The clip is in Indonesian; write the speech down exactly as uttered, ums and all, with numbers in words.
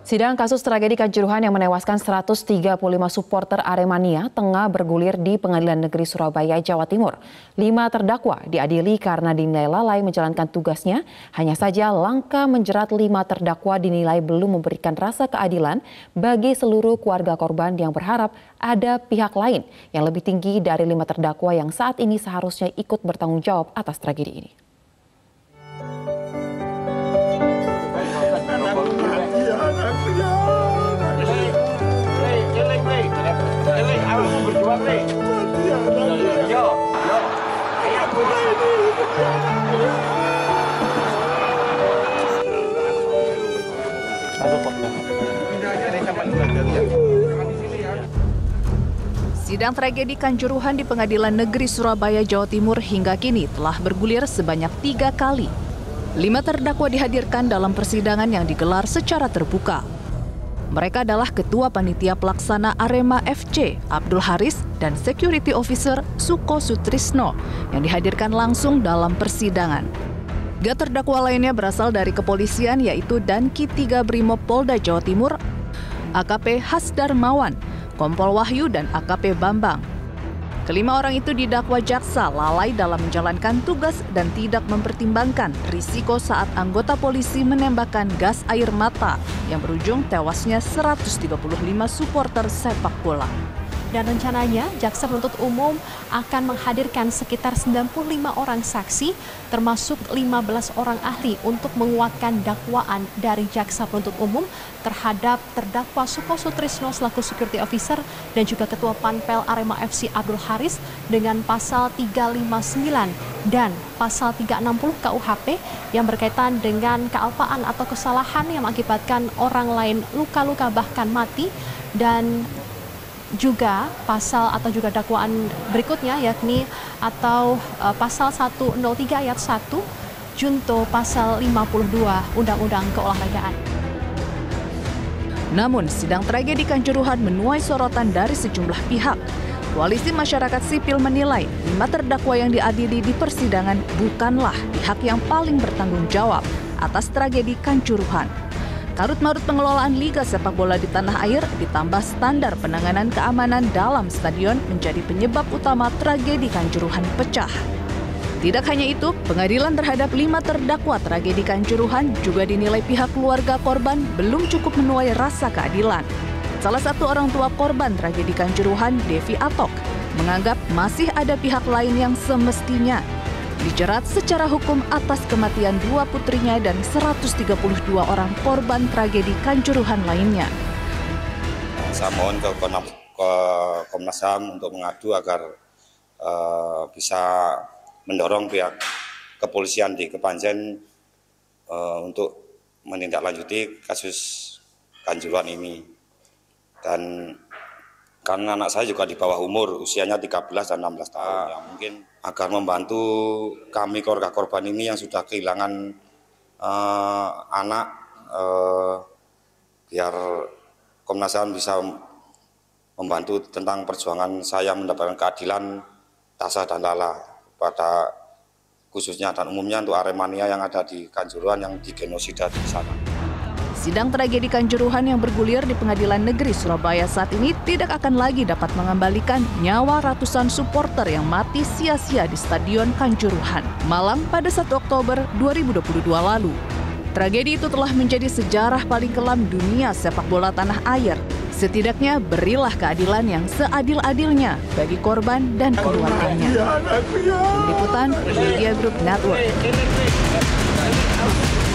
Sidang kasus tragedi Kanjuruhan yang menewaskan seratus tiga puluh lima supporter Aremania tengah bergulir di Pengadilan Negeri Surabaya, Jawa Timur. Lima terdakwa diadili karena dinilai lalai menjalankan tugasnya. Hanya saja langkah menjerat lima terdakwa dinilai belum memberikan rasa keadilan bagi seluruh keluarga korban yang berharap ada pihak lain yang lebih tinggi dari lima terdakwa yang saat ini seharusnya ikut bertanggung jawab atas tragedi ini. Sidang tragedi Kanjuruhan di Pengadilan Negeri Surabaya, Jawa Timur hingga kini telah bergulir sebanyak tiga kali. Lima terdakwa dihadirkan dalam persidangan yang digelar secara terbuka. Mereka adalah Ketua Panitia Pelaksana Arema F C, Abdul Haris, dan Security Officer Suko Sutrisno yang dihadirkan langsung dalam persidangan. Tiga terdakwa lainnya berasal dari kepolisian yaitu Danki tiga Brimob Polda Jawa Timur, A K P Hasdar Mawan, Kompol Wahyu, dan A K P Bambang. Kelima orang itu didakwa jaksa lalai dalam menjalankan tugas dan tidak mempertimbangkan risiko saat anggota polisi menembakkan gas air mata yang berujung tewasnya seratus tiga puluh lima supporter sepak bola. Dan rencananya jaksa penuntut umum akan menghadirkan sekitar sembilan puluh lima orang saksi termasuk lima belas orang ahli untuk menguatkan dakwaan dari jaksa penuntut umum terhadap terdakwa Suko Sutrisno selaku security officer dan juga Ketua Panpel Arema F C Abdul Haris dengan pasal tiga lima sembilan dan pasal tiga enam puluh K U H P yang berkaitan dengan kealpaan atau kesalahan yang mengakibatkan orang lain luka-luka bahkan mati, dan juga pasal atau juga dakwaan berikutnya yakni atau uh, pasal seratus tiga ayat satu junto pasal lima puluh dua Undang-Undang Keolahragaan. Namun sidang tragedi Kanjuruhan menuai sorotan dari sejumlah pihak. Koalisi masyarakat sipil menilai lima terdakwa yang diadili di persidangan bukanlah pihak yang paling bertanggung jawab atas tragedi Kanjuruhan. Karut-marut pengelolaan liga sepak bola di tanah air ditambah standar penanganan keamanan dalam stadion menjadi penyebab utama tragedi Kanjuruhan pecah. Tidak hanya itu, pengadilan terhadap lima terdakwa tragedi Kanjuruhan juga dinilai pihak keluarga korban belum cukup menuai rasa keadilan. Salah satu orang tua korban tragedi Kanjuruhan, Devi Atok, menganggap masih ada pihak lain yang semestinya dijerat secara hukum atas kematian dua putrinya dan seratus tiga puluh dua orang korban tragedi Kanjuruhan lainnya. Saya mohon ke Komnas H A M untuk mengadu agar uh, bisa mendorong pihak kepolisian di Kepanjen uh, untuk menindaklanjuti kasus Kanjuruhan ini. Dan karena anak saya juga di bawah umur, usianya tiga belas dan enam belas tahun, yang mungkin agar membantu kami keluarga korban ini yang sudah kehilangan uh, anak, uh, biar Komnas H A M bisa membantu tentang perjuangan saya mendapatkan keadilan Tasah dan Lala pada khususnya dan umumnya untuk Aremania yang ada di Kanjuruhan yang digenosida di sana. Sidang tragedi Kanjuruhan yang bergulir di Pengadilan Negeri Surabaya saat ini tidak akan lagi dapat mengembalikan nyawa ratusan supporter yang mati sia-sia di Stadion Kanjuruhan Malang pada satu Oktober dua ribu dua puluh dua lalu. Tragedi itu telah menjadi sejarah paling kelam dunia sepak bola tanah air. Setidaknya berilah keadilan yang seadil-adilnya bagi korban dan keluarganya. Tim Liputan Media Group Network.